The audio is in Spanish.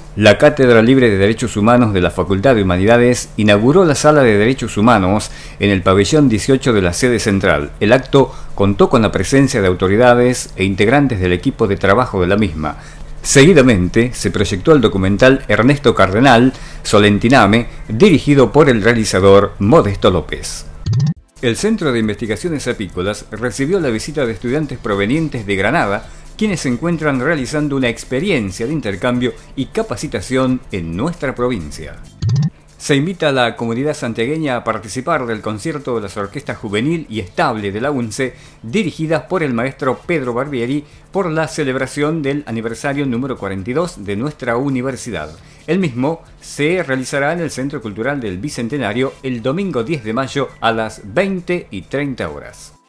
La Cátedra Libre de Derechos Humanos de la Facultad de Humanidades inauguró la Sala de Derechos Humanos en el pabellón 18 de la sede central. El acto contó con la presencia de autoridades e integrantes del equipo de trabajo de la misma. Seguidamente se proyectó el documental Ernesto Cardenal, Solentiname, dirigido por el realizador Modesto López. El Centro de Investigaciones Apícolas recibió la visita de estudiantes provenientes de Granada, quienes se encuentran realizando una experiencia de intercambio y capacitación en nuestra provincia. Se invita a la comunidad santiagueña a participar del concierto de las orquestas juvenil y estable de la UNCE, dirigidas por el maestro Pedro Barbieri, por la celebración del aniversario número 42 de nuestra universidad. El mismo se realizará en el Centro Cultural del Bicentenario el domingo 10 de mayo a las 20:30 horas.